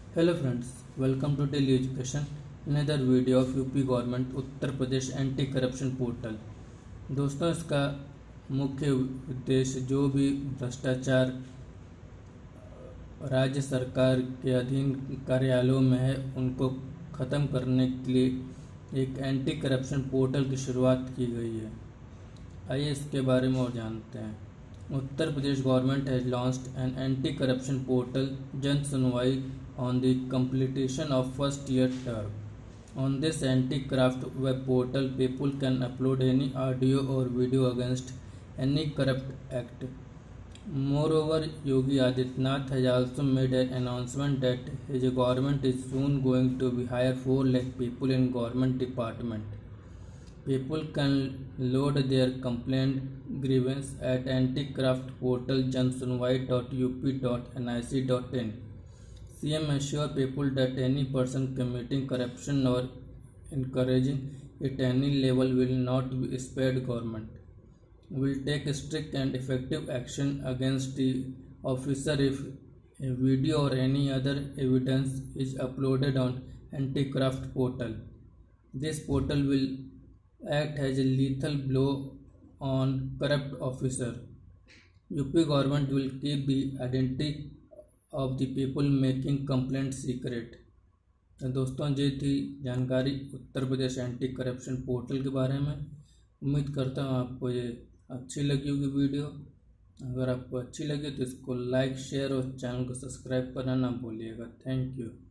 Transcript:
Hello friends, welcome to daily education. Another video of UP government Uttar Pradesh anti corruption portal. दोस्तों, इसका मुख्य उद्देश्य जो भी भ्रष्टाचार राज्य सरकार के अधीन कार्यालयों में है उनको ख़त्म करने के लिए एक एंटी करप्शन पोर्टल की शुरुआत की गई है। आइए इसके बारे में और जानते हैं। Uttar Pradesh government has launched an anti corruption portal Jan Sunvai on the completion of first year term. On this anti-graft web portal, people can upload any audio or video against any corrupt act. Moreover, Yogi Adityanath has also made an announcement that his government is soon going to hire 4 lakh people in government department. People can load their complaint grievance at anti-graft portal jansunwai.up.nic.in. CM assure people that any person committing corruption or encouraging it any level will not be spared. Government will take strict and effective action against the officer if a video or any other evidence is uploaded on anti-graft portal. This portal will act as a lethal blow on corrupt officer. UP government will keep the identity of the people making complaint secret. तो दोस्तों, ये थी जानकारी Uttar Pradesh anti corruption portal के बारे में। उम्मीद करता हूँ आपको ये अच्छी लगी होगी वीडियो। अगर आपको अच्छी लगी तो इसको लाइक, शेयर और चैनल को सब्सक्राइब करना ना भूलिएगा। Thank you.